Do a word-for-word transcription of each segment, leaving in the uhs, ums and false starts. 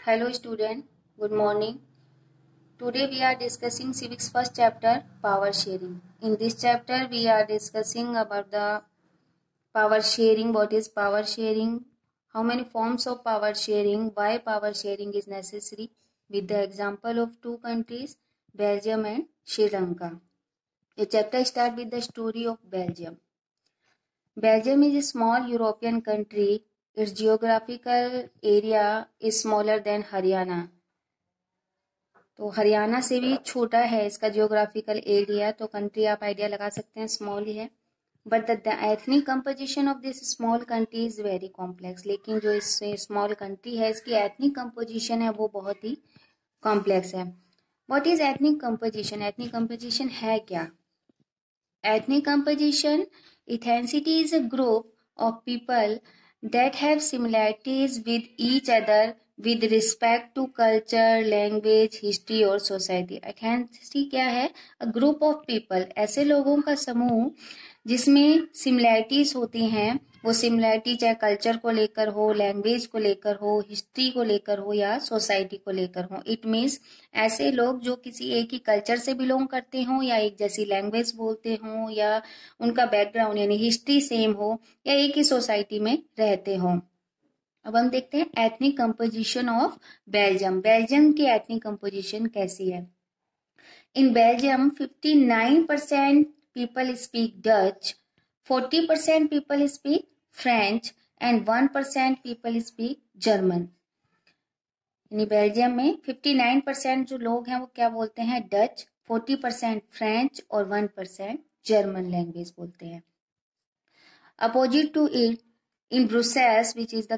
Hello student, good morning. Today we are discussing civics first chapter, power sharing. In this chapter we are discussing about the power sharing, what is power sharing, how many forms of power sharing, why power sharing is necessary, with the example of two countries, Belgium and Sri Lanka. The chapter starts with the story of Belgium. Belgium is a small European country. Its geographical area is smaller than Haryana. तो हरियाणा से भी छोटा है इसका geographical area, तो country आप idea लगा सकते हैं स्मॉल ही है. But the ethnic composition of this small country is very complex. लेकिन जो इस स्मॉल कंट्री है इसकी एथनिक कंपोजिशन है वो बहुत ही कॉम्प्लेक्स है. What is ethnic composition? Ethnic composition है क्या? Ethnic composition, ethnicity is a group of people that have similarities with each other with respect to culture, language, history और society. Ethnicity क्या है? A group of people, ऐसे लोगों का समूह जिसमें सिमिलैरिटीज होती हैं. वो सिमिलैरिटी चाहे कल्चर को लेकर हो, लैंग्वेज को लेकर हो, हिस्ट्री को लेकर हो या सोसाइटी को लेकर हो. इट मीन्स ऐसे लोग जो किसी एक ही कल्चर से बिलोंग करते हों या एक जैसी लैंग्वेज बोलते हों या उनका बैकग्राउंड यानी हिस्ट्री सेम हो या एक ही सोसाइटी में रहते हों. अब हम देखते हैं ethnic composition of Belgium. Belgium की एथनिक कंपोजिशन कैसी है? In Belgium fifty nine percent people speak Dutch, forty percent people speak French and one percent people speak German. यानी बेल्जियम में फिफ्टी नाइन परसेंट जो लोग हैं वो क्या बोलते हैं? डच, फोर्टी परसेंट फ्रेंच और वन परसेंट जर्मन लैंग्वेज बोलते हैं. Opposite to it in Brussels which is the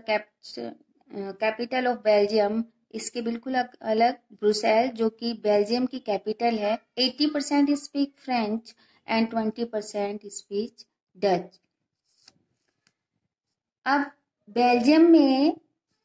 capital of Belgium, इसके बिल्कुल अलग ब्रुसेल जो कि बेल्जियम की कैपिटल है, eighty percent speak French and twenty percent speak Dutch. अब बेल्जियम में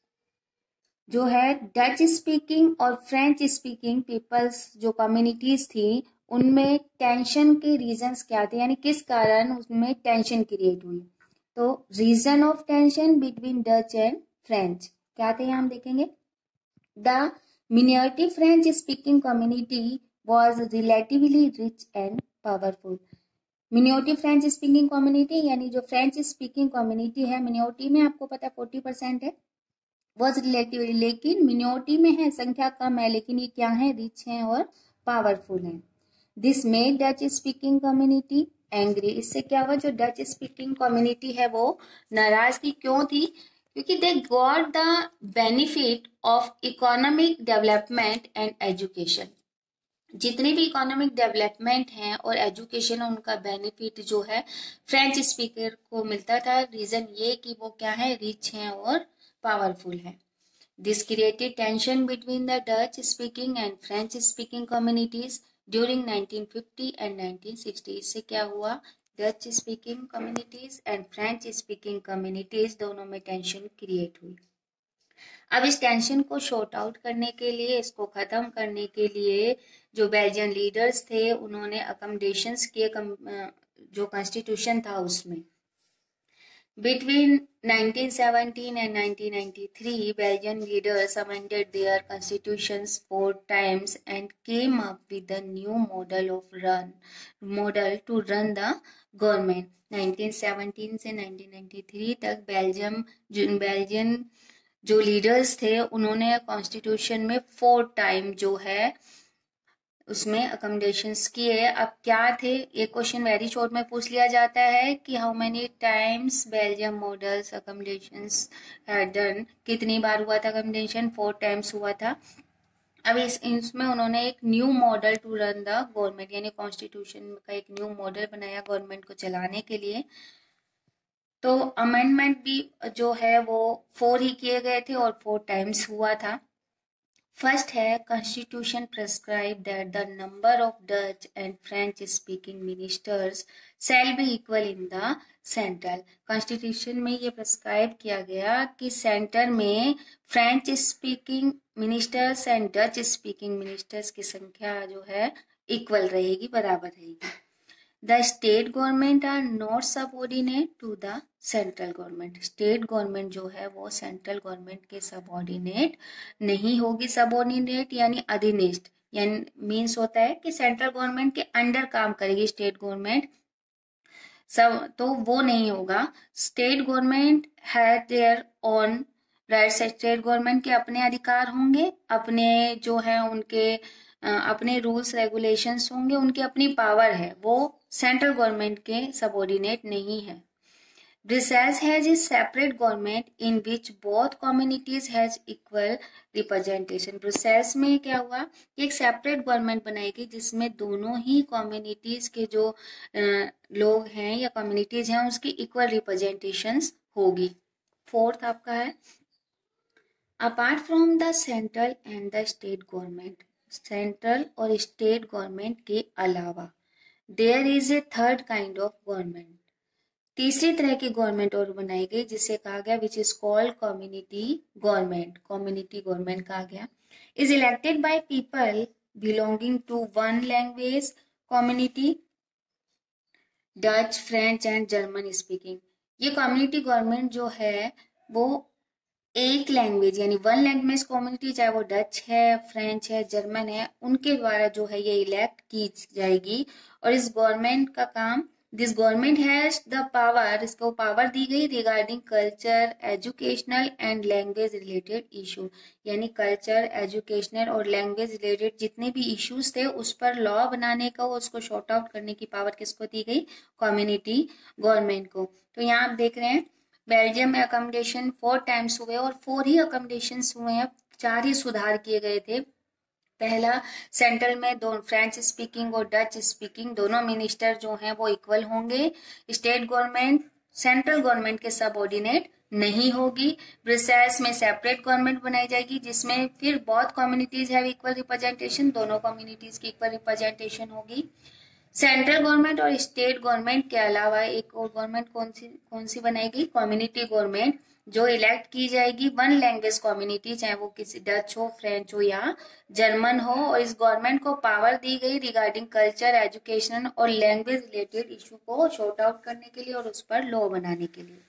जो है डच स्पीकिंग और फ्रेंच स्पीकिंग पीपल्स जो कम्युनिटीज थी उनमें टेंशन के रीजंस क्या थे, यानी किस कारण उसमें टेंशन क्रिएट हुई. तो region of tension between Dutch and French क्या थे हम देखेंगे. The minority French speaking community was relatively rich and powerful. Minority French speaking community यानी जो फ्रेंच स्पीकिंग कम्युनिटी है, मिनोरिटी में आपको पता है फोर्टी परसेंट है, वॉज रिलेटिवली, लेकिन मिनोरिटी में है, संख्या कम है, लेकिन ये क्या है? रिच हैं और पावरफुल हैं. This made Dutch speaking community angry. इससे क्या हुआ? जो डच स्पीकिंग कम्युनिटी है वो नाराज थी. क्यों थी? क्योंकि they got the benefit of economic development and education. जितने भी इकोनॉमिक डेवलपमेंट हैं और एजुकेशन उनका बेनिफिट जो है फ्रेंच स्पीकर को मिलता था. रीजन ये कि वो क्या है? रिच हैं और पावरफुल हैं. This created tension between the Dutch speaking and French speaking communities during nineteen fifty and nineteen sixty. इससे क्या हुआ? Dutch speaking communities and French speaking communities दोनों में टेंशन क्रिएट हुई. अब इस टेंशन को शॉर्ट आउट करने के लिए, इसको खत्म करने के लिए जो बेल्जियन लीडर्स थे उन्होंने अकोमोडेशंस किए जो कॉन्स्टिट्यूशन था उसमें. Between nineteen seventeen and nineteen ninety three Belgian leaders amended their constitutions four times and came up with a new model of run model to run the government. Nineteen seventeen से nineteen ninety three तक Belgium Belgian जो leaders थे उन्होंने constitution में four time जो है उसमें accommodations किए. अब क्या थे? ये क्वेश्चन वेरी शॉर्ट में पूछ लिया जाता है कि how many times Belgium models accommodations had done. कितनी बार हुआ था अकोमोडेशन? फोर टाइम्स हुआ था. अब इस इसमें उन्होंने एक new model to run the government यानी कॉन्स्टिट्यूशन का एक न्यू मॉडल बनाया गवर्नमेंट को चलाने के लिए. तो अमेंडमेंट भी जो है वो फोर ही किए गए थे और फोर टाइम्स हुआ था. फर्स्ट है constitution prescribe that the number of Dutch and French speaking ministers shall be equal in the central. Constitution में ये प्रेस्क्राइब किया गया कि सेंटर में French speaking ministers and Dutch speaking ministers की संख्या जो है इक्वल रहेगी, बराबर रहेगी. The state government are not subordinate to the central government. State government जो है वो सेंट्रल गवर्नमेंट के सबऑर्डिनेट नहीं होगी। सबऑर्डिनेट यानी अधिनिष्ठ, यानी मीन्स होता है कि सेंट्रल गवर्नमेंट के अंडर काम करेगी स्टेट गवर्नमेंट, सब तो वो नहीं होगा। स्टेट गवर्नमेंट है their own rights. State government के अपने अधिकार होंगे, अपने जो है उनके अपने रूल्स रेगुलेशंस होंगे, उनकी अपनी पावर है, वो सेंट्रल गवर्नमेंट के सबऑर्डिनेट नहीं है। Brussels has a separate government in which both communities has equal representation. Brussels में क्या हुआ कि एक सेपरेट गवर्नमेंट बनाई गई जिसमें दोनों ही कम्युनिटीज के जो लोग हैं या कम्युनिटीज हैं उसकी इक्वल रिप्रेजेंटेशंस होगी। फोर्थ आपका है apart from the central and the state government. Central और स्टेट गवर्नमेंट के अलावा there is a third kind of government. तीसरी तरह की गवर्नमेंट और बनाई गई जिसे कहा गया which is called community government. Community government कहा गया is elected by people belonging to one language community, Dutch, French and German speaking. ये कम्युनिटी गवर्नमेंट जो है वो एक लैंग्वेज यानी वन लैंग्वेज कम्युनिटी, चाहे वो डच है, फ्रेंच है, जर्मन है, उनके द्वारा जो है ये इलेक्ट की जाएगी। और इस गवर्नमेंट का काम this government has the power, इसको पावर दी गई regarding culture, educational and language related issue, यानी कल्चर, एजुकेशनल और लैंग्वेज रिलेटेड जितने भी इश्यूज थे उस पर लॉ बनाने का, उसको शॉर्ट आउट करने की पावर किसको दी गई? कम्युनिटी गवर्नमेंट को। तो यहाँ आप देख रहे हैं बेल्जियम में अकोमोडेशन फोर टाइम्स हुए और फोर ही अकोमोडेशन हुए हैं, चार ही सुधार किए गए थे। पहला, सेंट्रल में दो फ्रेंच स्पीकिंग और डच स्पीकिंग दोनों मिनिस्टर जो हैं वो इक्वल होंगे। स्टेट गवर्नमेंट सेंट्रल गवर्नमेंट के सबऑर्डिनेट नहीं होगी। ब्रसेल्स में सेपरेट गवर्नमेंट बनाई जाएगी जिसमें फिर बहुत कम्युनिटीज हैव इक्वल रिप्रेजेंटेशन, दोनों कम्युनिटीज की इक्वल रिप्रेजेंटेशन होगी। सेंट्रल गवर्नमेंट और स्टेट गवर्नमेंट के अलावा एक और गवर्नमेंट कौन सी कौन सी बनाएगी? कम्युनिटी गवर्नमेंट, जो इलेक्ट की जाएगी वन लैंग्वेज कम्युनिटी, चाहे वो किसी डच हो, फ्रेंच हो या जर्मन हो। और इस गवर्नमेंट को पावर दी गई रिगार्डिंग कल्चर, एजुकेशन और लैंग्वेज रिलेटेड इशू को शॉर्ट आउट करने के लिए और उस पर लॉ बनाने के लिए।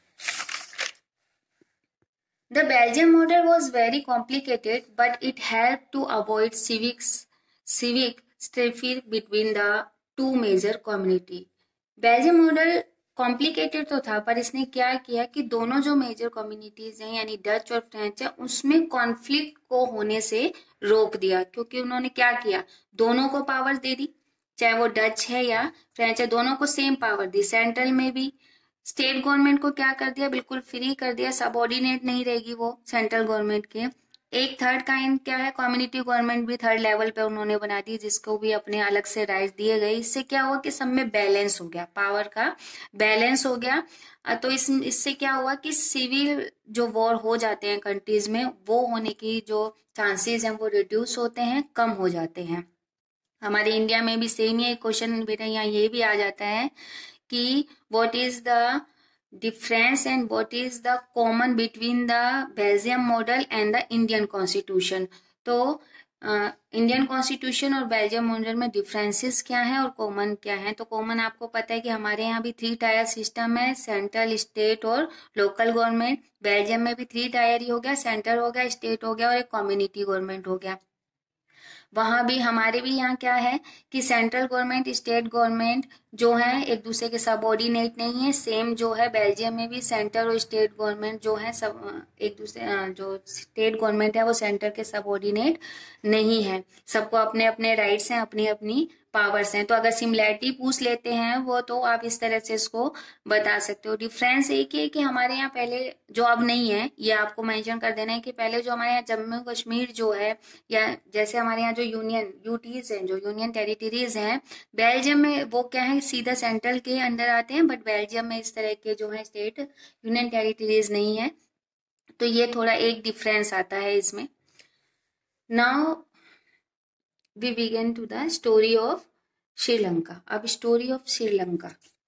The Belgian model was very complicated, but it helped to avoid civics, civic strife between the two major community. Belgium model complicated तो था पर इसने क्या किया कि दोनों जो मेजर कम्युनिटीज हैं यानी डच और फ्रेंच है उसमें कॉन्फ्लिक्ट को होने से रोक दिया, क्योंकि उन्होंने क्या किया, दोनों को पावर दे दी, चाहे वो डच है या फ्रेंच है, दोनों को सेम पावर दी। सेंट्रल में भी स्टेट गवर्नमेंट को क्या कर दिया, बिल्कुल फ्री कर दिया, सबऑर्डिनेट नहीं रहेगी वो सेंट्रल गवर्नमेंट के। एक थर्ड काइंड क्या है, कम्युनिटी गवर्नमेंट भी थर्ड लेवल पे उन्होंने बना दी जिसको भी अपने अलग से राइट्स दिए गए। इससे क्या हुआ कि सब में बैलेंस हो गया, पावर का बैलेंस हो गया। तो इस इससे क्या हुआ कि सिविल जो वॉर हो जाते हैं कंट्रीज में, वो होने की जो चांसेस हैं वो रिड्यूस होते हैं, कम हो जाते हैं। हमारे इंडिया में भी सेम ही एक क्वेश्चन बेटा यहाँ ये भी आ जाता है कि what is the difference and what is the common between the Belgium model and the Indian Constitution। तो इंडियन uh, कॉन्स्टिट्यूशन और बेल्जियम मॉडल में डिफरेंसेस क्या है और कॉमन क्या है। तो कॉमन आपको पता है कि हमारे यहाँ भी थ्री टायर सिस्टम है, सेंट्रल, स्टेट और लोकल गवर्नमेंट। बेल्जियम में भी थ्री टायर ही हो गया, सेंट्रल हो गया, स्टेट हो गया और एक कम्युनिटी गवर्नमेंट हो गया। वहां भी हमारे भी यहाँ क्या है कि सेंट्रल गवर्नमेंट, स्टेट गवर्नमेंट जो है एक दूसरे के सबऑर्डिनेट नहीं है। सेम जो है बेल्जियम में भी सेंट्रल और स्टेट गवर्नमेंट जो है सब एक दूसरे, जो स्टेट गवर्नमेंट है वो सेंटर के सबऑर्डिनेट नहीं है। सबको अपने अपने राइट्स हैं, अपनी अपनी पावर्स हैं। तो अगर सिमिलैरिटी पूछ लेते हैं वो तो आप इस तरह से इसको बता सकते हो। डिफरेंस एक ही है कि हमारे यहाँ पहले जो अब नहीं है, ये आपको मेंशन कर देना है कि पहले जो हमारे यहाँ जम्मू कश्मीर जो है या जैसे हमारे यहाँ जो यूनियन यूटीज हैं, जो यूनियन टेरिटरीज हैं, बेल्जियम में वो क्या है सीधा सेंट्रल के अंडर आते हैं, बट बेल्जियम में इस तरह के जो है स्टेट यूनियन टेरिटरीज नहीं है। तो ये थोड़ा एक डिफरेंस आता है इसमें। Now we begin to the story of Sri Lanka। अब story of Sri Lanka।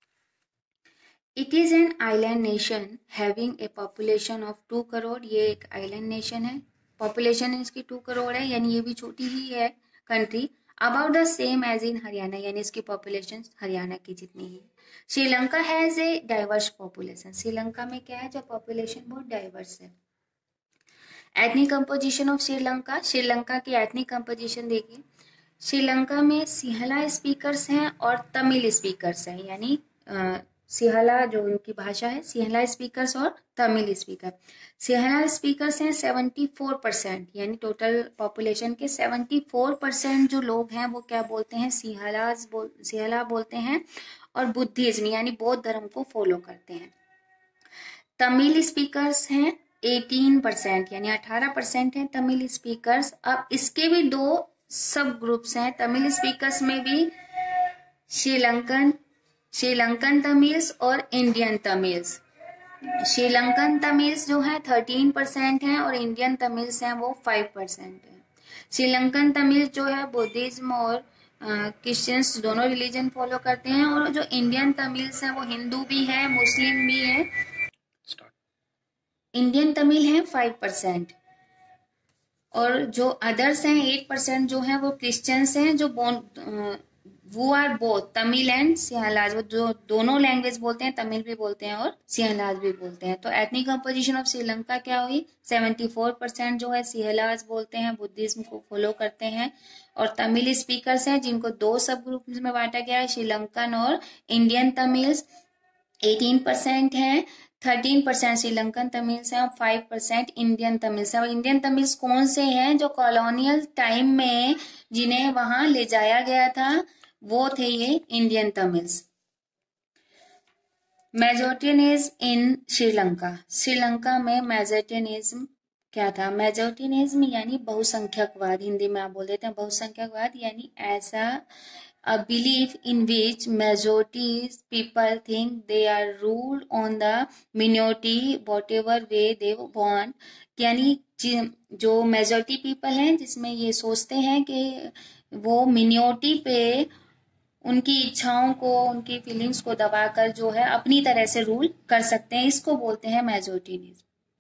It is an island nation having a population of two crore. ये एक island nation है, population इसकी टू करोड़ है, यानी ये भी छोटी ही है country. About the same as in Haryana, यानी इसकी पॉपुलेशन हरियाणा की जितनी ही। Sri Lanka has a diverse population, Sri Lanka में क्या है, जो पॉपुलेशन बहुत डाइवर्स है। Ethnic composition of Sri Lanka, Sri Lanka की एथनिक कंपोजिशन देखिए, श्रीलंका में सिंहला स्पीकर्स हैं और तमिल स्पीकर्स हैं, यानी सिंहला जो उनकी भाषा है, सिंहला स्पीकर्स और तमिल स्पीकर। सिंहला स्पीकर्स हैं सेवेंटी फोर परसेंट, यानी टोटल पॉपुलेशन के सेवेंटी फोर परसेंट जो लोग हैं वो क्या बोलते हैं, सिंहला बोल सिंहला बोलते हैं और बुद्धिज्म यानी बौद्ध धर्म को फॉलो करते हैं। तमिल स्पीकर्स हैं अठारह परसेंट, यानी अठारह परसेंट हैं तमिल स्पीकर्स। अब इसके भी दो सब ग्रुप्स हैं तमिल स्पीकर्स में भी, श्रीलंकन श्रीलंकन तमिल्स और इंडियन तमिल्स। श्रीलंकन तमिल्स जो है थर्टीन परसेंट हैं और इंडियन तमिल्स हैं वो फाइव परसेंट है। श्रीलंकन तमिल जो है बुद्धिज्म और क्रिश्चियंस दोनों रिलीजन फॉलो करते हैं, और जो इंडियन तमिल्स हैं वो हिंदू भी है, मुस्लिम भी है। इंडियन तमिल है फाइव परसेंट और जो अदर्स हैं एट परसेंट जो है वो क्रिश्चियंस हैं, जो वो are both Tamil and Sinhalas, वो जो दोनों लैंग्वेज बोलते हैं, तमिल भी बोलते हैं और सिंहलाज भी बोलते हैं। तो एथनिक कंपोजिशन ऑफ श्रीलंका क्या हुई, सेवेंटी फोर परसेंट जो है सिंहलाज बोलते हैं, बुद्धिज्म को फॉलो करते हैं, और तमिल स्पीकर्स हैं जिनको दो सब ग्रुप में बांटा गया है, श्रीलंकन और इंडियन तमिल्स एटीन परसेंट है, थर्टीन परसेंट श्रीलंकन तमिल्स हैं और फाइव परसेंट इंडियन तमिल्स हैं। और इंडियन तमिल्स कौन से हैं, जो कॉलोनियल टाइम में जिन्हें वहां ले जाया गया था वो थे ये Indian Tamils. Majoritarianism in Sri Lanka, Sri Lanka में मेजोरिटेनिज्म क्या था, मेजोरिटेनिज्म यानी बहुसंख्यकवाद, हिंदी में आप बोल देते हैं बहुसंख्यकवाद, यानी ऐसा a belief in which majority people think they are ruled on the minority whatever way they want, यानी जो मेजोरिटी पीपल हैं जिसमें ये सोचते हैं कि वो मिनोरिटी पे उनकी इच्छाओं को, उनकी फीलिंग्स को दबाकर जो है अपनी तरह से रूल कर सकते हैं, इसको बोलते हैं majoritarianism.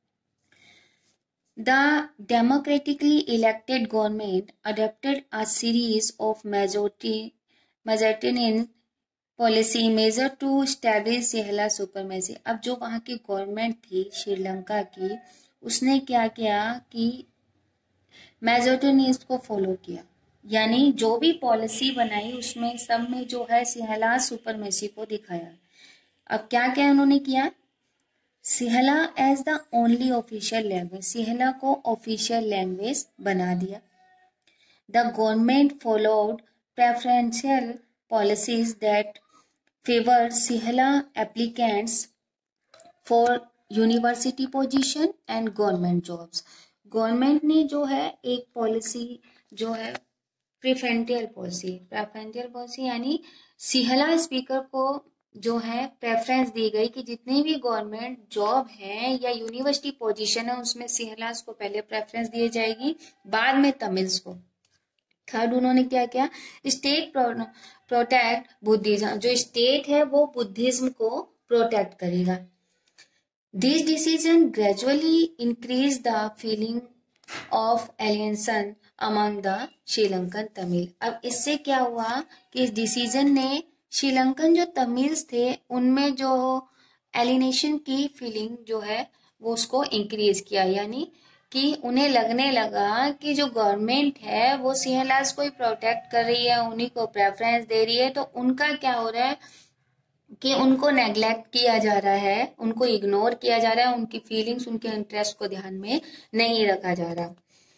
The democratically elected government adopted a series of majority majoritarian policy major to establish Sinhala supremacy. अब जो वहाँ की गवर्नमेंट थी श्रीलंका की, उसने क्या किया कि मेजोरिटेनियन को फॉलो किया, यानी जो भी पॉलिसी बनाई उसमें सब में जो है सिंहला सुपरमेसी को दिखाया। अब क्या क्या उन्होंने किया, Sinhala as the only official language, Sinhala को ऑफिशियल लैंग्वेज बना दिया। The government followed preferential policies that favor Sinhala applicants for university position and government jobs। Government ने जो है एक पॉलिसी जो है प्रेफरेंशियल पॉलिसी, प्रेफरेंशियल पॉलिसी यानी सिंहला स्पीकर को जो है प्रेफरेंस दी गई कि जितने भी गवर्नमेंट जॉब है या यूनिवर्सिटी पोजीशन है उसमें सिंहलास को पहले प्रेफरेंस दी जाएगी, बाद में तमिल्स को। थर्ड उन्होंने क्या किया, स्टेट प्रोटेक्ट बुद्धिज्म, जो स्टेट है वो बुद्धिज्म को प्रोटेक्ट करेगा। This decision gradually increase the feeling of alienation among the Sri Lankan Tamil. अब इससे क्या हुआ कि इस डिसीजन ने श्रीलंकन जो तमिल्स थे उनमें जो एलिनेशन की फीलिंग जो है वो उसको इंक्रीज किया, यानी कि उन्हें लगने लगा कि जो गवर्नमेंट है वो सिंहलास को ही प्रोटेक्ट कर रही है, उन्हीं को प्रेफरेंस दे रही है, तो उनका क्या हो रहा है कि उनको नेग्लेक्ट किया जा रहा है, उनको इग्नोर किया जा रहा है, उनकी फीलिंग्स, उनके इंटरेस्ट को ध्यान में नहीं रखा जा रहा।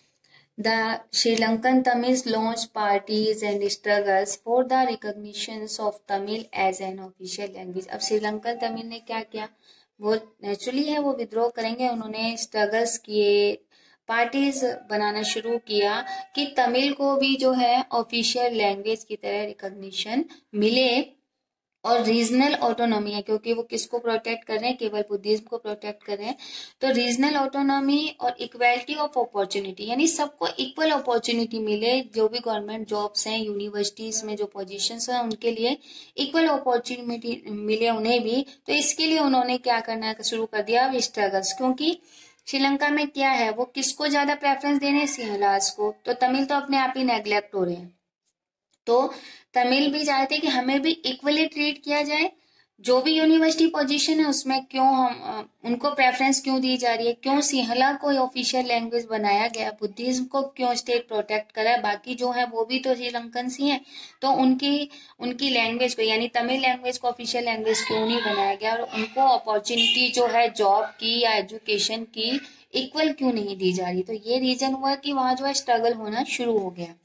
The Sri Lankan Tamils launch parties and struggles for the recognition of Tamil as an official language. अब श्रीलंकन तमिल ने क्या किया, वो नेचुरली है वो विद्रोह करेंगे, उन्होंने स्ट्रगल्स किए, पार्टीज बनाना शुरू किया कि तमिल को भी जो है ऑफिशियल लैंग्वेज की तरह रिकॉग्निशन मिले, और रीजनल ऑटोनॉमी है क्योंकि वो किसको प्रोटेक्ट कर रहे हैं, केवल बुद्धिज्म को प्रोटेक्ट कर रहे हैं, तो रीजनल ऑटोनॉमी और इक्वालिटी ऑफ अपॉर्चुनिटी, यानी सबको इक्वल अपॉर्चुनिटी मिले, जो भी गवर्नमेंट जॉब्स हैं, यूनिवर्सिटीज में जो पोजीशंस हैं उनके लिए इक्वल अपॉर्चुनिटी मिले उन्हें भी। तो इसके लिए उन्होंने क्या करना शुरू कर दिया, स्ट्रगल्स, क्योंकि श्रीलंका में क्या है, वो किसको ज्यादा प्रेफरेंस दे रहे हैं, सिंहलास को, तो तमिल तो अपने आप ही नेग्लेक्ट हो रहे हैं। तो तमिल भी चाहते कि हमें भी इक्वली ट्रीट किया जाए, जो भी यूनिवर्सिटी पोजीशन है उसमें क्यों हम उनको प्रेफरेंस क्यों दी जा रही है, क्यों सिंहला को ऑफिशियल लैंग्वेज बनाया गया, बुद्धिज्म को क्यों स्टेट प्रोटेक्ट करा है, बाकी जो है वो भी तो श्रीलंकन ही हैं, तो उनकी उनकी लैंग्वेज को यानी तमिल लैंग्वेज को ऑफिशियल लैंग्वेज क्यों नहीं बनाया गया, और उनको अपॉर्चुनिटी जो है जॉब की या एजुकेशन की इक्वल क्यों नहीं दी जा रही। तो ये रीजन हुआ कि वहां जो है स्ट्रगल होना शुरू हो गया।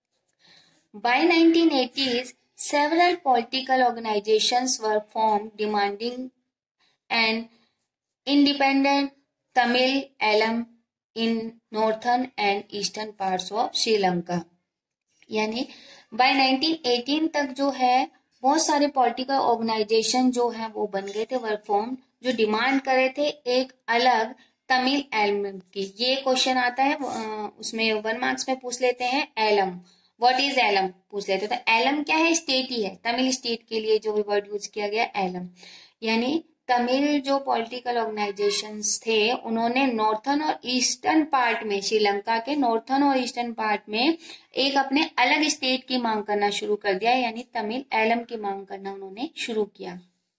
By nineteen eighties, several political organizations were formed demanding an independent Tamil alum in northern and eastern parts of Sri Lanka. यानी by nineteen eighteen तक जो है बहुत सारे पॉलिटिकल ऑर्गेनाइजेशन जो है वो बन गए थे, वर फॉर्म, जो डिमांड कर रहे थे एक अलग तमिल एलम की। ये क्वेश्चन आता है उसमें वन मार्क्स में पूछ लेते हैं, एलम व्हाट इज एलम पूछ लेते हैं। तो एलम क्या है, स्टेट ही है, तमिल स्टेट के लिए जो भी वर्ड यूज किया गया एलम, यानी तमिल जो पॉलिटिकल ऑर्गेनाइजेशंस थे उन्होंने नॉर्थर्न और ईस्टर्न पार्ट में, श्रीलंका के नॉर्थर्न और ईस्टर्न पार्ट में एक अपने अलग स्टेट की मांग करना शुरू कर दिया, यानी तमिल एलम की मांग करना उन्होंने शुरू किया।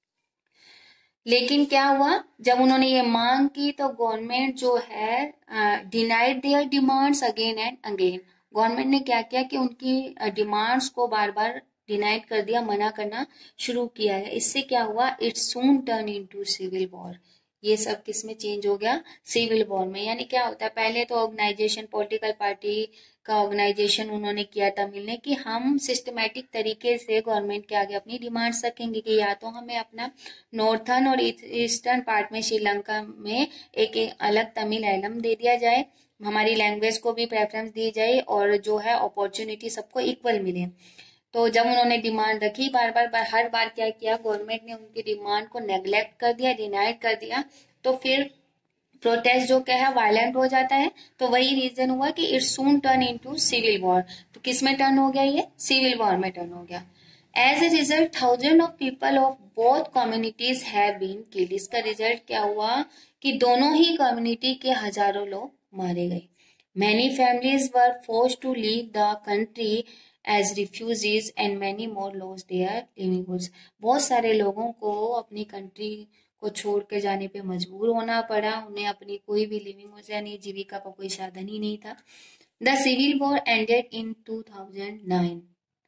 लेकिन क्या हुआ, जब उन्होंने ये मांग की तो गवर्नमेंट जो है denied their demands again and again. Government ने क्या किया कि उनकी डिमांड्स को बार बार डिनाइड कर दिया, मना करना शुरू किया है। इससे क्या हुआ, it soon turn into civil war. ये सब किस में चेंज हो गया, सिविल वॉर में। यानी क्या होता है, पहले तो ऑर्गेनाइजेशन, पॉलिटिकल पार्टी का ऑर्गेनाइजेशन उन्होंने किया तमिल ने कि हम सिस्टमेटिक तरीके से गवर्नमेंट के आगे अपनी डिमांड्स रखेंगे कि या तो हमें अपना नॉर्थर्न और ईस्टर्न पार्ट में श्रीलंका में एक, एक अलग तमिल एलम दे दिया जाए, हमारी लैंग्वेज को भी प्रेफरेंस दी जाए और जो है अपॉर्चुनिटी सबको इक्वल मिले। तो जब उन्होंने डिमांड रखी बार बार, बार हर बार क्या किया, गवर्नमेंट ने उनकी डिमांड को नेग्लेक्ट कर दिया, डिनाइड कर दिया, तो फिर प्रोटेस्ट जो क्या है वायलेंट हो जाता है। तो वही रीजन हुआ कि it soon turn into civil war. तो किस में टर्न हो गया, ये सिविल वॉर में टर्न हो गया। As a result thousand of people of both communities have been killed. इसका रिजल्ट क्या हुआ कि दोनों ही कम्युनिटी के हजारों लोग मारे गए। Many families were forced to leave the country as refugees and many more lost their livelihoods. बहुत सारे लोगों को अपनी कंट्री को छोड़ के जाने पे मजबूर होना पड़ा, उन्हें अपनी कोई भी लिविंग यानी जीविका का कोई साधन ही नहीं था। The civil war ended in two thousand nine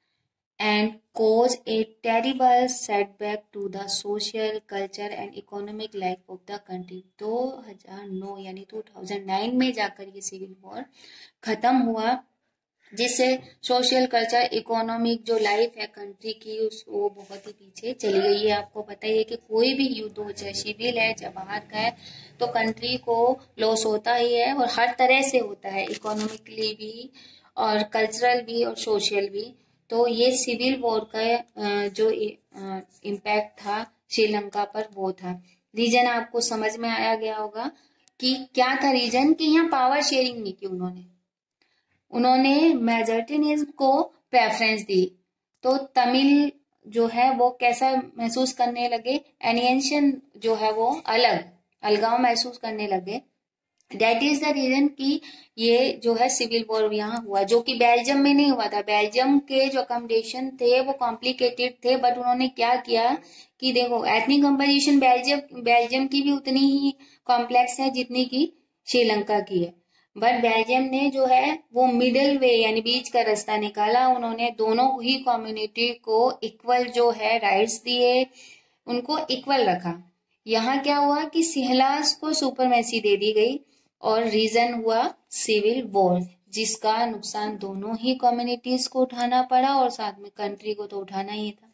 and caused a terrible setback to the social, culture and economic life of the country. दो हज़ार नौ यानी दो हज़ार नौ में जाकर ये सिविल वॉर खत्म हुआ, जिससे सोशल, कल्चर, इकोनॉमिक जो लाइफ है कंट्री की उस वो बहुत ही पीछे चली गई है। आपको पता ही है कि कोई भी युद्ध हो, चाहे सिविल है चाहे बाहर का है, तो कंट्री को लॉस होता ही है और हर तरह से होता है, इकोनॉमिकली भी और कल्चरल भी और सोशल भी। तो ये सिविल वॉर का जो इम्पैक्ट था श्रीलंका पर वो था। रीजन आपको समझ में आया गया होगा कि क्या था रीजन, कि यहाँ पावर शेयरिंग नहीं की उन्होंने, उन्होंने मेजोरिटीनिज्म को प्रेफरेंस दी। तो तमिल जो है वो कैसा महसूस करने लगे, एलियनेशन जो है वो अलग अलगाव महसूस करने लगे। That is the reason कि ये जो है सिविल वॉर यहाँ हुआ, जो कि बेल्जियम में नहीं हुआ था। बेल्जियम के जो अकोमोडेशन थे वो कॉम्प्लिकेटेड थे, बट उन्होंने क्या किया कि देखो एथनिक कंपोजिशन बेल्जियम बेल्जियम की भी उतनी ही कॉम्प्लेक्स है जितनी की श्रीलंका की है, बट बेल्जियम ने जो है वो मिडिल वे यानी बीच का रास्ता निकाला। उन्होंने दोनों ही कम्युनिटी को इक्वल जो है राइट्स दिए, उनको इक्वल रखा। यहाँ क्या हुआ कि सिंहलास को सुपरमेसी दे दी गई और रीजन हुआ सिविल वॉर, जिसका नुकसान दोनों ही कम्युनिटीज को उठाना पड़ा और साथ में कंट्री को तो उठाना ही था।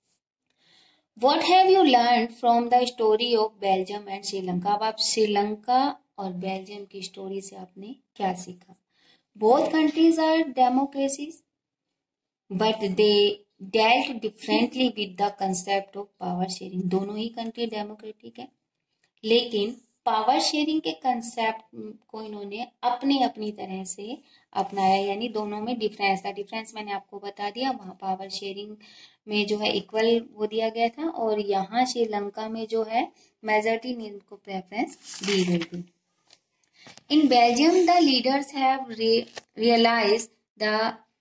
What have you learned from the story of Belgium and Sri Lanka? अब आप श्रीलंका और बेल्जियम की स्टोरी से आपने क्या सीखा? Both countries are democracies, but they dealt differently with the concept of power sharing. दोनों ही कंट्री डेमोक्रेटिक है, लेकिन पावर शेयरिंग के कंसेप्ट को इन्होंने अपनी अपनी तरह से अपनाया, यानी दोनों में डिफरेंस था। डिफरेंस मैंने आपको बता दिया, वहाँ पावर शेयरिंग में जो है इक्वल वो दिया गया था और यहाँ श्रीलंका में जो है मेजॉरिटी ने इनको प्रेफरेंस दी गई थी। In Belgium the leaders have realised the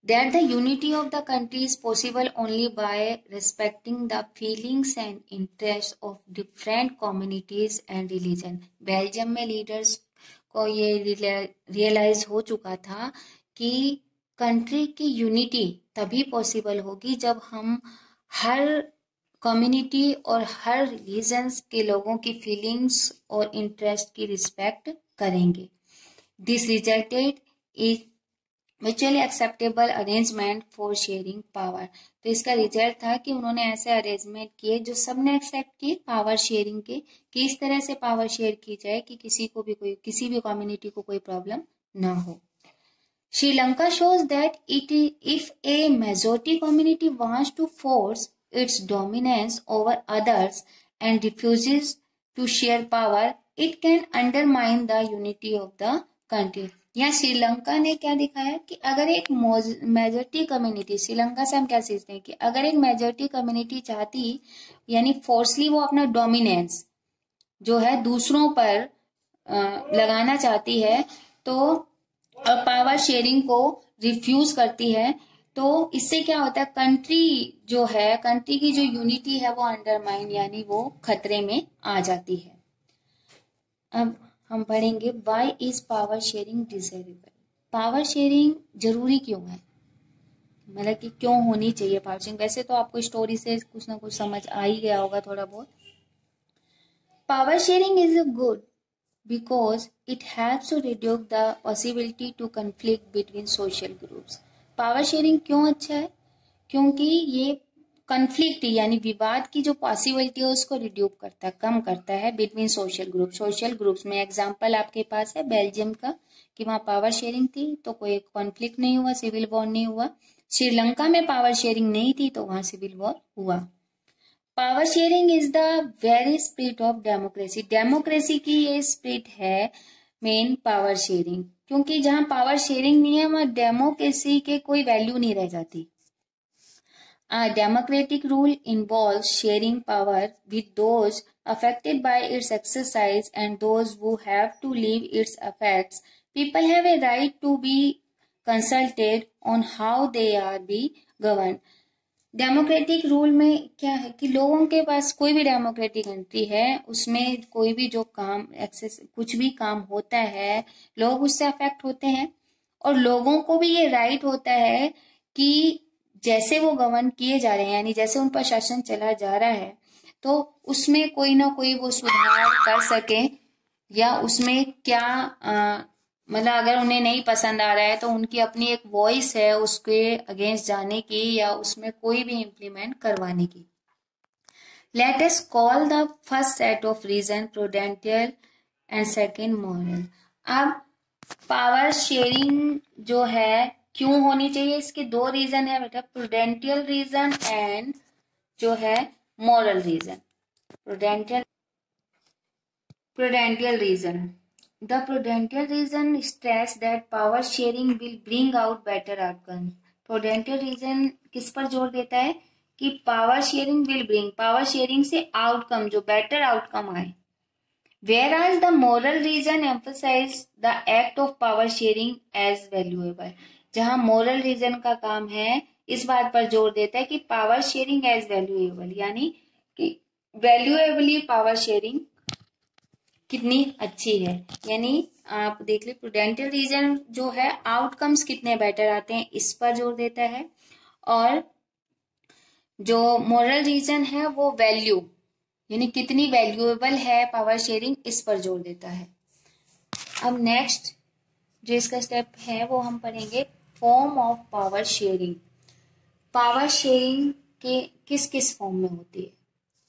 that the unity of the country is possible only by respecting the feelings and interests of different communities and religion. Belgium में लीडर्स को ये realise हो चुका था कि कंट्री की unity तभी possible होगी जब हम हर कम्युनिटी और हर रिलीजन्स के लोगों की फीलिंग्स और इंटरेस्ट की रिस्पेक्ट करेंगे. This resulted is mutually acceptable arrangement for sharing power. तो इसका रिजल्ट था कि उन्होंने ऐसे अरेंजमेंट किए जो सबने एक्सेप्ट किए पावर शेयरिंग के, कि इस तरह से पावर शेयर की जाए कि किसी को भी कोई किसी भी कम्युनिटी को कोई प्रॉब्लम ना हो. Sri Lanka shows that it if a majority community wants to force its dominance over others and refuses to share power, it can undermine the unity of the country. यहाँ श्रीलंका ने क्या दिखाया कि अगर एक मेजोरिटी कम्युनिटी, श्रीलंका से हम क्या सीखते हैं कि अगर एक मेजोरिटी कम्युनिटी चाहती यानी फोर्सली वो अपना डोमिनेंस जो है दूसरों पर आ, लगाना चाहती है तो और पावर शेयरिंग को रिफ्यूज करती है, तो इससे क्या होता है, कंट्री जो है कंट्री की जो यूनिटी है वो अंडरमाइन यानी वो खतरे में आ जाती है. अब हम पढ़ेंगे why is power sharing desirable. Power sharing जरूरी क्यों है, मतलब कि क्यों होनी चाहिए पावर शेयरिंग. वैसे तो आपको स्टोरी से कुछ ना कुछ समझ आ ही गया होगा थोड़ा बहुत. Power sharing is a good because it helps to reduce the possibility to conflict between social groups. Power sharing क्यों अच्छा है, क्योंकि ये कन्फ्लिक्ट यानी विवाद की जो पॉसिबिलिटी है उसको रिड्यूस करता है, कम करता है between social group. Social groups में एग्जांपल आपके पास है बेल्जियम का कि वहाँ पावर शेयरिंग थी तो कोई कॉन्फ्लिक्ट नहीं हुआ, सिविल वॉर नहीं हुआ. श्रीलंका में पावर शेयरिंग नहीं थी तो वहाँ सिविल वॉर हुआ. Power sharing is the very spirit of democracy. Democracy की ये स्पिरिट है मेन पावर शेयरिंग, क्योंकि जहां पावर शेयरिंग नहीं है वहां डेमोक्रेसी के कोई वैल्यू नहीं रह जाती. Democratic rule involve sharing power with those affected by its exercise and those who have to leave its effects. People have a right to be consulted on how they are be govern. Democratic rule में क्या है कि लोगों के पास कोई भी democratic country है उसमें कोई भी जो काम एक्सेस कुछ भी काम होता है लोग उससे अफेक्ट होते हैं और लोगों को भी ये राइट होता है कि जैसे वो गवर्न किए जा रहे हैं यानी जैसे उन पर शासन चला जा रहा है तो उसमें कोई ना कोई वो सुधार कर सके या उसमें क्या आ, मतलब अगर उन्हें नहीं पसंद आ रहा है तो उनकी अपनी एक वॉइस है उसके अगेंस्ट जाने की या उसमें कोई भी इम्प्लीमेंट करवाने की. Let us call the first set of reason prudential and second moral. अब पावर शेयरिंग जो है क्यों होनी चाहिए, इसके दो रीजन है बेटा, प्रूडेंशियल रीजन एंड जो है moral reason. Prudential prudential reason. The prudential reason stress that power sharing will bring out better outcomes. Prudential reason किस पर जोर देता है कि power sharing will bring, power sharing से outcome जो better outcome आए. Whereas the moral reason emphasize the act of power sharing as valuable. जहाँ moral reason का काम है इस बात पर जोर देता है कि power sharing as valuable यानी कि valuably power sharing कितनी अच्छी है. यानी आप देख ले प्रूडेंशियल रीजन जो है आउटकम्स कितने बेटर आते हैं इस पर जोर देता है और जो मोरल रीजन है वो वैल्यू यानी कितनी वैल्यूएबल है पावर शेयरिंग इस पर जोर देता है. अब नेक्स्ट जो इसका स्टेप है वो हम पढ़ेंगे form of power sharing. Power sharing के किस किस फॉर्म में होती है.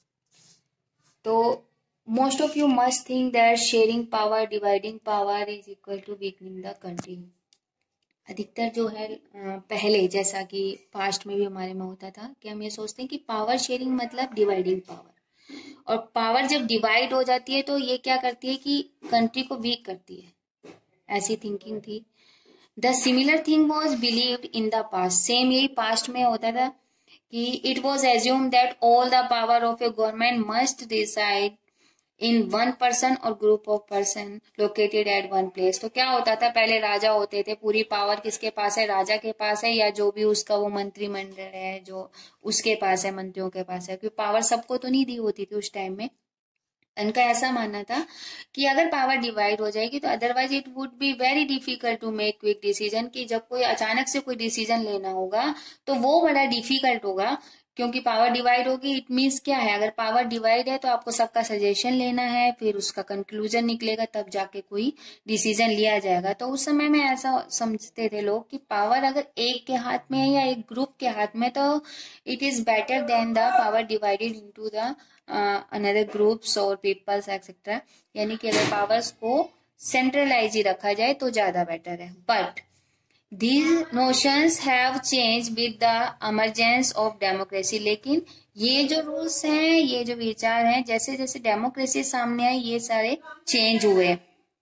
तो most of you must think that sharing power, dividing power is equal to weakening the country. अधिकतर जो है पहले जैसा कि पास्ट में भी हमारे में होता था कि हम ये सोचते हैं कि पावर शेयरिंग मतलब डिवाइडिंग पावर, और पावर जब डिवाइड हो जाती है तो ये क्या करती है कि कंट्री को वीक करती है, ऐसी थिंकिंग थी. The similar thing was believed in the past. Same यही पास्ट में होता था कि it was assume that all the power of a government must decide in one person और group of person located at one place. तो क्या होता था, पहले राजा होते थे, पूरी पावर किसके पास है, राजा के पास है, या जो भी उसका वो मंत्रिमंडल है जो उसके पास है, मंत्रियों के पास है, क्योंकि पावर सबको तो नहीं दी होती थी उस टाइम में। उनका ऐसा मानना था कि अगर पावर डिवाइड हो जाएगी तो otherwise it would be very difficult to make quick decision, कि जब कोई अचानक से कोई डिसीजन लेना होगा तो वो बड़ा डिफिकल्ट होगा, क्योंकि पावर डिवाइड होगी। इट मीन्स क्या है, अगर पावर डिवाइड है तो आपको सबका सजेशन लेना है, फिर उसका कंक्लूजन निकलेगा, तब जाके कोई डिसीजन लिया जाएगा। तो उस समय में ऐसा समझते थे लोग कि पावर अगर एक के हाथ में है या एक ग्रुप के हाथ में, तो it is better than the power divided into the another groups और पीपल्स एक्सेट्रा। यानी कि अगर पावर्स को सेंट्रलाइज ही रखा जाए तो ज्यादा बेटर है। But These notions have changed with the emergence of democracy। लेकिन ये जो रूल्स हैं, ये जो विचार हैं, जैसे जैसे डेमोक्रेसी सामने आई ये सारे चेंज हुए।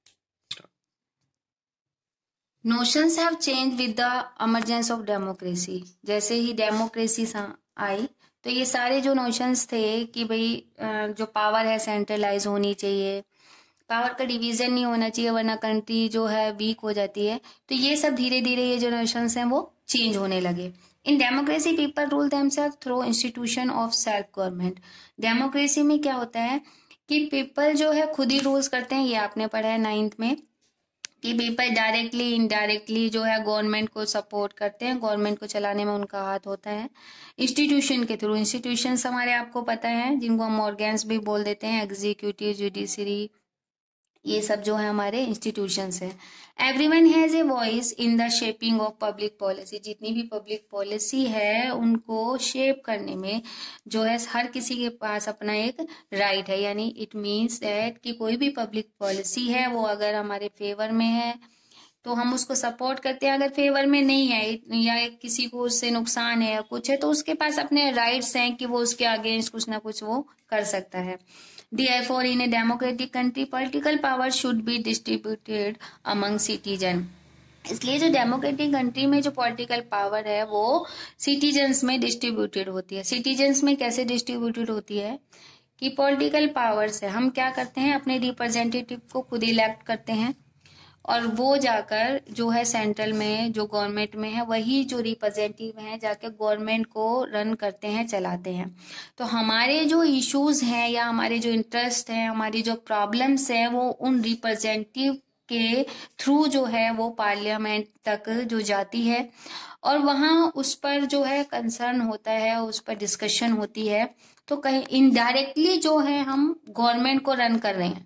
Notions have change with the emergence of democracy. जैसे ही डेमोक्रेसी आई तो ये सारे जो नोशंस थे कि भाई जो पावर है सेंट्रलाइज होनी चाहिए, पावर का डिवीजन नहीं होना चाहिए वरना कंट्री जो है वीक हो जाती है, तो ये सब धीरे धीरे ये जो नोशंस हैं वो चेंज होने लगे। In democracy people rule themselves through institution of self government. Democracy में क्या होता है कि पीपल जो है खुद ही रूल्स करते हैं, ये आपने पढ़ा है नाइन्थ में, कि पीपल डायरेक्टली इनडायरेक्टली जो है गवर्नमेंट को सपोर्ट करते हैं, गवर्नमेंट को चलाने में उनका हाथ होता है इंस्टीट्यूशन के थ्रू। इंस्टीट्यूशंस हमारे आपको पता है जिनको हम ऑर्गेन्स भी बोल देते हैं, एग्जीक्यूटिव, जुडिशरी, ये सब जो है हमारे इंस्टीट्यूशंस हैं। Everyone has a voice in the shaping of public policy. जितनी भी पब्लिक पॉलिसी है उनको शेप करने में जो है हर किसी के पास अपना एक राइट है। यानी इट मीन्स दैट कि कोई भी पब्लिक पॉलिसी है वो अगर हमारे फेवर में है तो हम उसको सपोर्ट करते हैं, अगर फेवर में नहीं है या किसी को उससे नुकसान है या कुछ है तो उसके पास अपने राइट्स हैं कि वो उसके अगेंस्ट कुछ ना कुछ वो कर सकता है। Therefore, in a democratic country, political power should be distributed among citizen। इसलिए जो डेमोक्रेटिक कंट्री में जो पॉलिटिकल पावर है वो सिटीजन्स में डिस्ट्रीब्यूटेड होती है। सिटीजन्स में कैसे डिस्ट्रीब्यूटेड होती है कि पॉलिटिकल पावर्स है, हम क्या करते हैं अपने रिप्रेजेंटेटिव को खुद इलेक्ट करते हैं और वो जाकर जो है सेंट्रल में जो गवर्नमेंट में है वही जो रिप्रेजेंटेटिव हैं जाकर गवर्नमेंट को रन करते हैं, चलाते हैं। तो हमारे जो इश्यूज हैं या हमारे जो इंटरेस्ट हैं, हमारी जो प्रॉब्लम्स हैं वो उन रिप्रेजेंटेटिव के थ्रू जो है वो पार्लियामेंट तक जो जाती है और वहाँ उस पर जो है कंसर्न होता है, उस पर डिस्कशन होती है। तो कहीं इनडायरेक्टली जो है हम गवर्नमेंट को रन कर रहे हैं,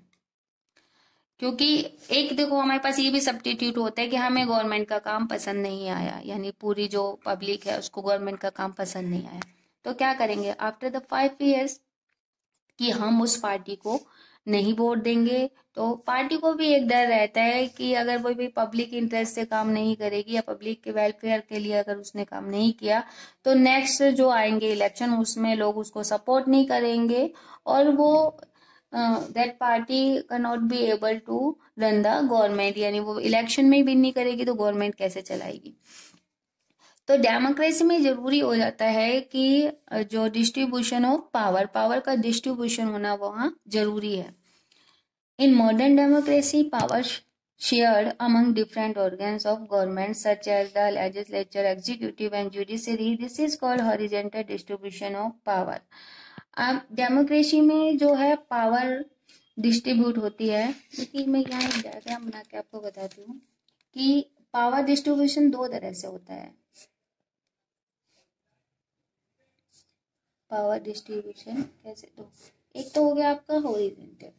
क्योंकि एक देखो हमारे पास ये भी सब्स्टिट्यूट होता है कि हमें गवर्नमेंट का काम पसंद नहीं आया, यानी पूरी जो पब्लिक है उसको गवर्नमेंट का काम पसंद नहीं आया, तो क्या करेंगे आफ्टर द फाइव इयर्स कि हम उस पार्टी को नहीं वोट देंगे। तो पार्टी को भी एक डर रहता है कि अगर वो भी पब्लिक इंटरेस्ट से काम नहीं करेगी या पब्लिक के वेलफेयर के लिए अगर उसने काम नहीं किया तो नेक्स्ट जो आएंगे इलेक्शन उसमें लोग उसको सपोर्ट नहीं करेंगे और वो that party can not be able to run the government, यानी वो इलेक्शन में विन नहीं करेगी तो गवर्नमेंट कैसे चलाएगी। तो डेमोक्रेसी में जरूरी हो जाता है कि जो डिस्ट्रीब्यूशन ऑफ पावर, पावर का डिस्ट्रीब्यूशन होना वहां जरूरी है। In modern democracy power shared among different organs of government such as the legislature, executive and judiciary. This is called horizontal distribution of power। अब डेमोक्रेसी में जो है पावर डिस्ट्रीब्यूट होती है, लेकिन मैं यहाँ एक डायग्राम बना के आपको बताती हूँ कि पावर डिस्ट्रीब्यूशन दो तरह से होता है। पावर डिस्ट्रीब्यूशन कैसे, तो एक तो हो गया आपका हॉरिजॉन्टल,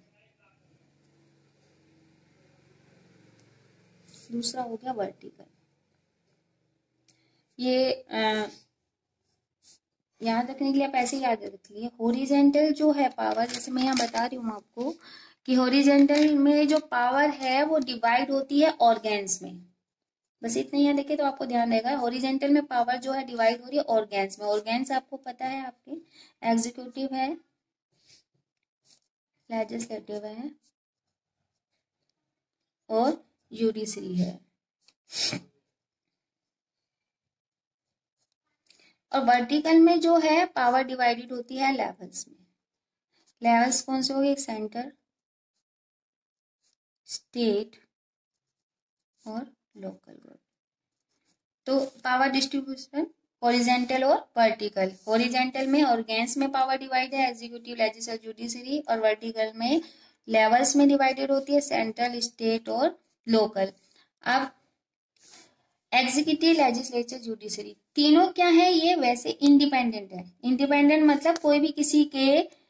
दूसरा हो गया वर्टिकल। ये आ, याद रखने के लिए आप ऐसे याद रख लिए। हॉरिजॉन्टल जो है पावर, जैसे मैं यहाँ बता रही हूँ आपको कि हॉरिजॉन्टल में जो पावर है वो डिवाइड होती है ऑर्गेन्स में, बस इतना यहाँ देखे तो आपको ध्यान रहेगा। हॉरिजॉन्टल में पावर जो है डिवाइड हो रही है ऑर्गेन्स में। ऑर्गेन्स आपको पता है आपके एग्जीक्यूटिव है, लेजिस्लेटिव है और जुडिशरी है। और वर्टिकल में जो है पावर डिवाइडेड होती है लेवल्स में। लेवल्स कौन से हो गए, एक सेंटर, स्टेट और लोकल गवर्नमेंट। तो पावर डिस्ट्रीब्यूशन हॉरिजेंटल और वर्टिकल। हॉरिजेंटल में ऑर्गेन्स में पावर डिवाइड है, एग्जीक्यूटिव, लेजिस्लेटिव, जुडिशरी, और वर्टिकल में लेवल्स में डिवाइडेड होती है, सेंट्रल, स्टेट और लोकल। अब एग्जीक्यूटिव, लेजिस्लेचर, जुडिशरी तीनों क्या है, ये वैसे इंडिपेंडेंट है। इंडिपेंडेंट मतलब कोई भी किसी के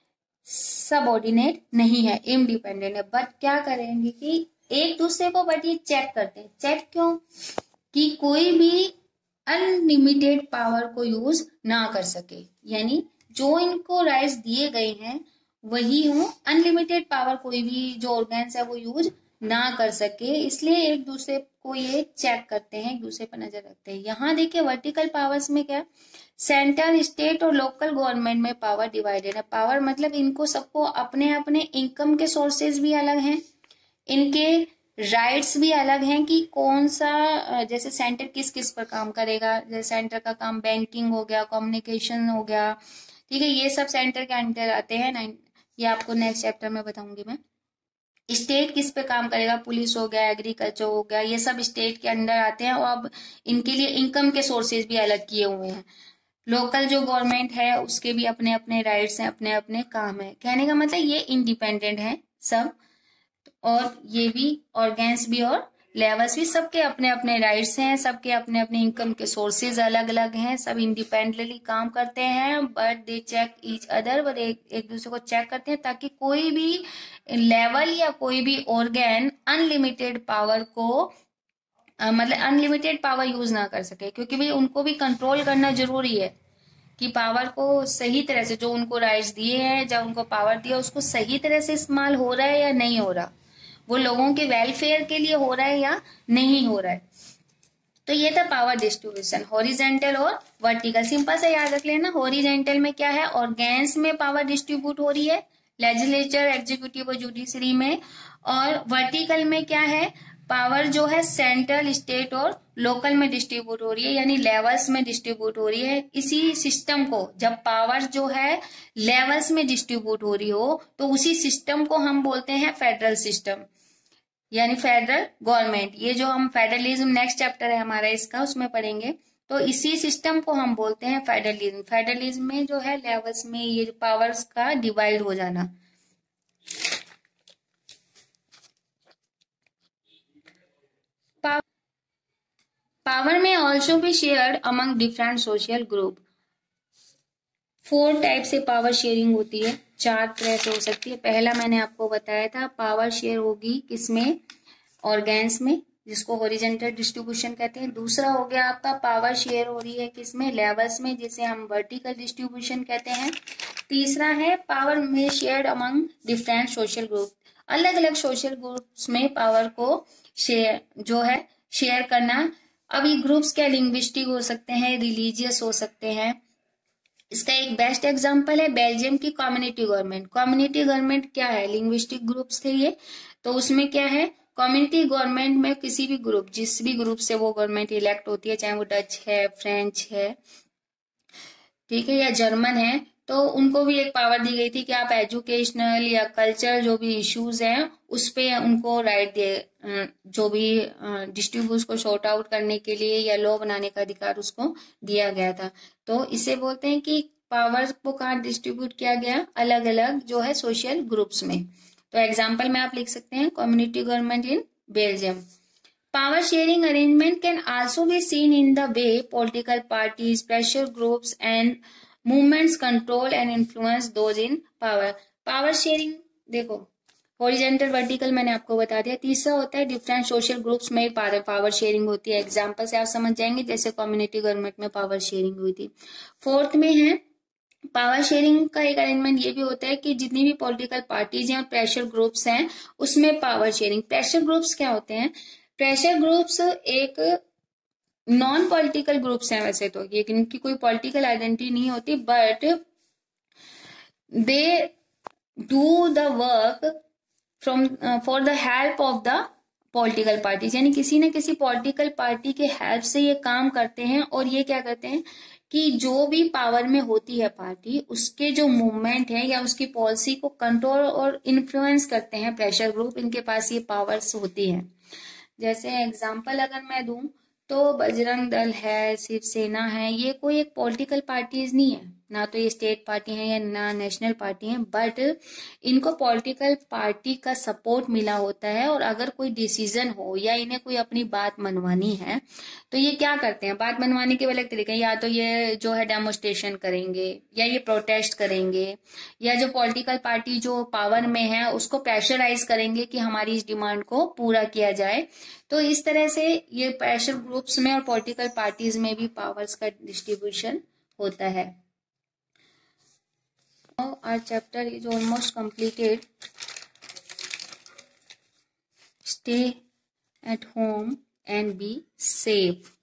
सबऑर्डिनेट नहीं है, इंडिपेंडेंट है। बट क्या करेंगे कि एक दूसरे को बट ये चेक करते हैं। चेक क्यों? कि कोई भी अनलिमिटेड पावर को यूज ना कर सके, यानी जो इनको राइट्स दिए गए हैं वही हो, अनलिमिटेड पावर कोई भी जो ऑर्गेन्स है वो यूज ना कर सके, इसलिए एक दूसरे को ये चेक करते हैं, एक दूसरे पर नजर रखते हैं। यहाँ देखिए वर्टिकल पावर्स में क्या, सेंट्रल, स्टेट और लोकल गवर्नमेंट में पावर डिवाइडेड है। पावर मतलब इनको सबको अपने अपने इनकम के सोर्सेज भी अलग हैं, इनके राइट्स भी अलग हैं कि कौन सा, जैसे सेंटर किस किस पर काम करेगा। जैसे सेंटर का काम बैंकिंग हो गया, कम्युनिकेशन हो गया, ठीक है, ये सब सेंटर के अंडर आते हैं। ये आपको नेक्स्ट चैप्टर में बताऊंगी मैं। स्टेट किस पे काम करेगा, पुलिस हो गया, एग्रीकल्चर हो गया, ये सब स्टेट के अंडर आते हैं, और अब इनके लिए इनकम के सोर्सेज भी अलग किए हुए हैं। लोकल जो गवर्नमेंट है उसके भी अपने अपने राइट्स हैं, अपने अपने काम है। कहने का मतलब ये इंडिपेंडेंट है सब, और ये भी ऑर्गेन्स भी और लेवल्स भी, सबके अपने अपने राइट्स हैं, सबके अपने अपने इनकम के सोर्सेज अलग अलग हैं, सब इंडिपेंडेंटली काम करते हैं, but they check each other, but एक एक दूसरे को चेक करते हैं ताकि कोई भी लेवल या कोई भी ऑर्गेन अनलिमिटेड पावर को आ, मतलब अनलिमिटेड पावर यूज ना कर सके, क्योंकि भाई उनको भी कंट्रोल करना जरूरी है कि पावर को सही तरह से, जो उनको राइट्स दिए हैं, जब उनको पावर दिया उसको सही तरह से इस्तेमाल हो रहा है या नहीं हो रहा, वो लोगों के वेलफेयर के लिए हो रहा है या नहीं हो रहा है। तो ये था पावर डिस्ट्रीब्यूशन हॉरिजेंटल और वर्टिकल। सिंपल से याद रख लेना, हॉरिजेंटल में क्या है, ऑर्गेन्स में पावर डिस्ट्रीब्यूट हो रही है, लेजिस्लेचर, एग्जीक्यूटिव और जुडिशरी में। और वर्टिकल में क्या है, पावर जो है सेंट्रल, स्टेट और लोकल में डिस्ट्रीब्यूट हो रही है, यानी लेवल्स में डिस्ट्रीब्यूट हो रही है। इसी सिस्टम को, जब पावर जो है लेवल्स में डिस्ट्रीब्यूट हो रही हो, तो उसी सिस्टम को हम बोलते हैं फेडरल सिस्टम, यानी फेडरल गवर्नमेंट। ये जो हम फेडरलिज्म नेक्स्ट चैप्टर है हमारा इसका, उसमें पढ़ेंगे। तो इसी सिस्टम को हम बोलते हैं फेडरलिज्म। फेडरलिज्म में जो है लेवल्स में ये जो पावर्स का डिवाइड हो जाना। पावर में ऑल्सो भी shared among different social group. Four type से पावर शेयरिंग होती है, चार तरह से हो सकती है। पहला मैंने आपको बताया था, पावर शेयर होगी किसमें, ऑर्गेन्स में, जिसको हॉरिजेंटल डिस्ट्रीब्यूशन कहते हैं। दूसरा हो गया आपका पावर शेयर हो रही है किसमें, लेवल्स में, जिसे हम वर्टिकल डिस्ट्रीब्यूशन कहते हैं। तीसरा है पावर में shared among different social group, अलग अलग सोशल ग्रुप्स में पावर को शेयर जो है शेयर करना। अब ये ग्रुप्स क्या, लिंग्विस्टिक हो सकते हैं, रिलीजियस हो सकते हैं। इसका एक बेस्ट एग्जांपल है बेल्जियम की कम्युनिटी गवर्नमेंट। कम्युनिटी गवर्नमेंट क्या है, लिंग्विस्टिक ग्रुप्स थे ये, तो उसमें क्या है, कम्युनिटी गवर्नमेंट में किसी भी ग्रुप, जिस भी ग्रुप से वो गवर्नमेंट इलेक्ट होती है, चाहे वो डच है, फ्रेंच है, ठीक है, या जर्मन है, तो उनको भी एक पावर दी गई थी कि आप एजुकेशनल या कल्चर जो भी इश्यूज हैं उस पे उनको राइट दे, जो भी डिस्ट्रीब्यूट को शॉर्ट आउट करने के लिए या लॉ बनाने का अधिकार उसको दिया गया था। तो इसे बोलते हैं कि पावर को कहाँ डिस्ट्रीब्यूट किया गया, अलग अलग जो है सोशल ग्रुप्स में। तो एग्जाम्पल में आप लिख सकते हैं community government in Belgium. Power sharing arrangement can also be seen in the way political parties, pressure groups and movements control and influence those in power. Power sharing देखो, horizontal vertical मैंने आपको बता दिया। तीसरा होता है डिफरेंट सोशल ग्रुप्स में power sharing होती है। एग्जाम्पल से आप समझ जाएंगे, जैसे कम्युनिटी गवर्नमेंट में पावर शेयरिंग हुई थी। फोर्थ में है पावर शेयरिंग का एक अरेंजमेंट ये भी होता है कि जितनी भी पॉलिटिकल पार्टीज हैं और प्रेशर ग्रुप्स हैं उसमें पावर शेयरिंग। प्रेशर ग्रुप्स क्या होते हैं, प्रेशर ग्रुप्स एक नॉन पॉलिटिकल ग्रुप्स हैं वैसे तो, ये इनकी कोई पॉलिटिकल आइडेंटिटी नहीं होती, but they do the work from for the help of the political parties, यानी किसी न किसी पॉलिटिकल पार्टी के हेल्प से ये काम करते हैं। और ये क्या करते हैं कि जो भी पावर में होती है पार्टी, उसके जो मूवमेंट है या उसकी पॉलिसी को कंट्रोल और इन्फ्लुएंस करते हैं प्रेशर ग्रुप, इनके पास ये पावर्स होती है। जैसे एग्जाम्पल अगर मैं दूं तो बजरंग दल है, शिवसेना है, ये कोई एक पॉलिटिकल पार्टीज नहीं है, ना तो ये स्टेट पार्टी है या ना नेशनल पार्टी है, बट इनको पॉलिटिकल पार्टी का सपोर्ट मिला होता है। और अगर कोई डिसीजन हो या इन्हें कोई अपनी बात मनवानी है तो ये क्या करते हैं, बात मनवाने के अलग तरीके, या तो ये जो है डेमोस्ट्रेशन करेंगे या ये प्रोटेस्ट करेंगे, या जो पॉलिटिकल पार्टी जो पावर में है उसको प्रेशराइज करेंगे कि हमारी इस डिमांड को पूरा किया जाए। तो इस तरह से ये प्रेशर ग्रुप्स में और पॉलिटिकल पार्टीज में भी पावर्स का डिस्ट्रीब्यूशन होता है। Now our chapter is almost completed. Stay at home and be safe.